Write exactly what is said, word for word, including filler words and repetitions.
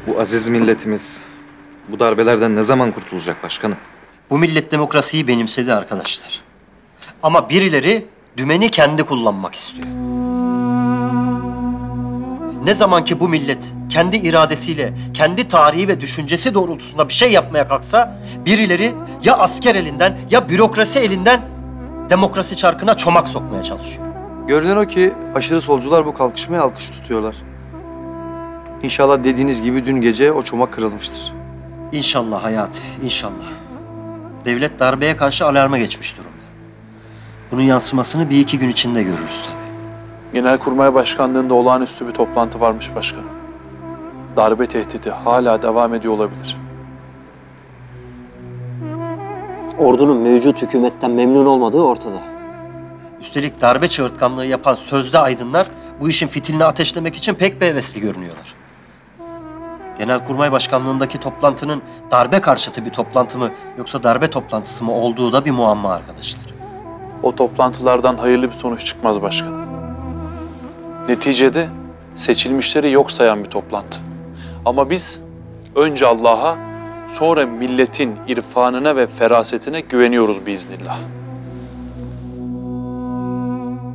Bu aziz milletimiz bu darbelerden ne zaman kurtulacak başkanım? Bu millet demokrasiyi benimsedi arkadaşlar. Ama birileri dümeni kendi kullanmak istiyor. Ne zaman ki bu millet kendi iradesiyle, kendi tarihi ve düşüncesi doğrultusunda bir şey yapmaya kalksa, birileri ya asker elinden ya bürokrasi elinden demokrasi çarkına çomak sokmaya çalışıyor. Görünen o ki aşırı solcular bu kalkışmaya alkış tutuyorlar. İnşallah dediğiniz gibi dün gece o çomak kırılmıştır. İnşallah Hayati, inşallah. Devlet darbeye karşı alarma geçmiş durumda. Bunun yansımasını bir iki gün içinde görürüz tabii. Genelkurmay Başkanlığı'nda olağanüstü bir toplantı varmış başkanım. Darbe tehdidi hala devam ediyor olabilir. Ordunun mevcut hükümetten memnun olmadığı ortada. Üstelik darbe çığırtkanlığı yapan sözde aydınlar bu işin fitilini ateşlemek için pek bir hevesli görünüyorlar. Genelkurmay Başkanlığı'ndaki toplantının darbe karşıtı bir toplantı mı yoksa darbe toplantısı mı olduğu da bir muamma arkadaşlar. O toplantılardan hayırlı bir sonuç çıkmaz başkanım. Neticede seçilmişleri yok sayan bir toplantı. Ama biz önce Allah'a, sonra milletin irfanına ve ferasetine güveniyoruz biiznillah.